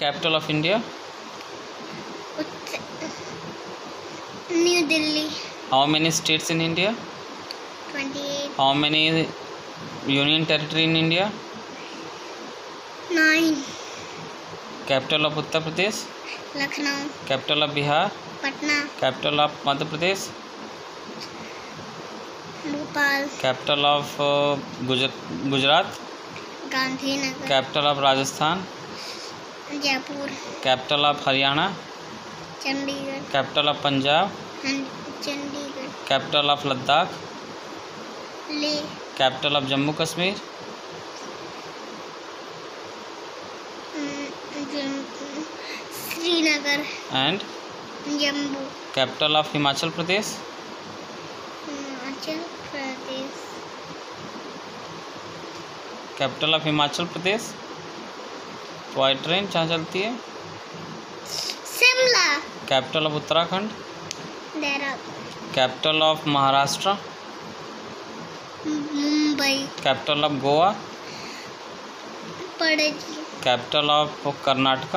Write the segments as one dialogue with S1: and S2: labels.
S1: Capital of India?
S2: New Delhi.
S1: How many states in India?
S2: 28।
S1: How many union territory in India?
S2: 9।
S1: Capital of Uttar Pradesh?
S2: Lucknow.
S1: Capital of Bihar?
S2: Patna.
S1: Capital of Madhya Pradesh?
S2: Bhopal.
S1: Capital of Gujarat?
S2: Gandhinagar.
S1: Capital of Rajasthan?
S2: Jaipur.
S1: Capital of Haryana?
S2: Chandigarh.
S1: Capital of Punjab?
S2: Chandigarh.
S1: Capital of Ladakh?
S2: Leh.
S1: Capital of Jammu Kashmir?
S2: Srinagar.
S1: And
S2: Jammu.
S1: Capital of Himachal Pradesh?
S2: Himachal Pradesh.
S1: Capital of Himachal Pradesh? Toy train जहाँ चलती है?
S2: Shimla.
S1: Capital of Uttarakhand?
S2: Dehradun.
S1: Capital of Maharashtra?
S2: Mumbai.
S1: Capital of Goa?
S2: Panaji.
S1: Capital of Karnataka?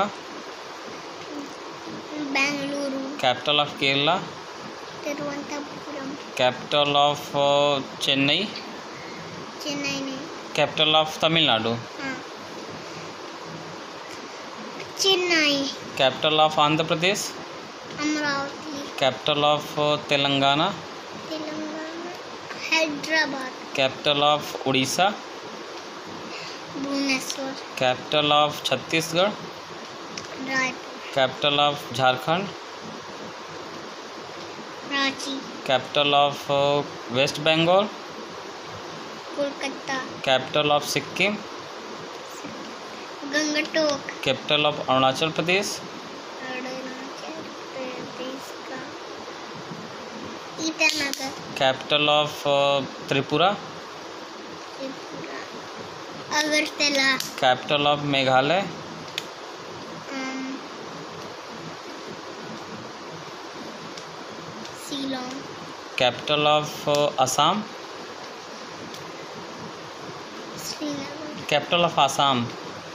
S2: Bengaluru.
S1: Capital of Kerala?
S2: Thiruvananthapuram.
S1: Capital of Chennai?
S2: Chennai नहीं।
S1: Capital of Tamil Nadu?
S2: हाँ, Chennai.
S1: Capital of Andhra Pradesh?
S2: Amaravati.
S1: Capital of Telangana?
S2: Telangana. Hyderabad.
S1: Capital of Orissa?
S2: Bhubaneswar.
S1: Capital of Chhattisgarh?
S2: Raipur.
S1: Capital of Jharkhand?
S2: Ranchi.
S1: Capital of West Bengal?
S2: Kolkata.
S1: Capital of Sikkim?
S2: Gangtok.
S1: Capital of Arunachal प्रदेश?
S2: अरुणाचल प्रदेश का Itanagar.
S1: Capital of Tripura?
S2: Tripura. Agartala.
S1: Capital of Meghalaya?
S2: Shillong.
S1: Capital of Assam?
S2: Srinagar.
S1: Capital of Assam?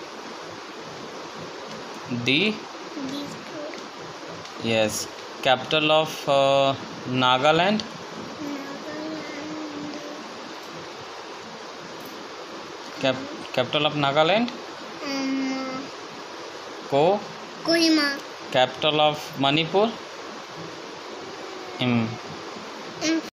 S1: D?
S2: Dispur.
S1: Yes. Capital of Nagaland? Capital of Nagaland?
S2: Kohima.
S1: Capital of Manipur?